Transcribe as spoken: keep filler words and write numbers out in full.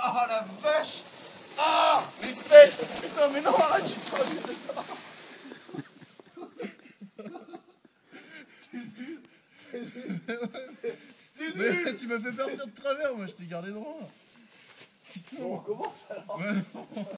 Ah la vache. Ah mes fesses. Putain mais non arrête, je suis pas Mais tu m'as fait partir de travers, moi je t'ai gardé droit. Bon, on commence alors. Ouais, non.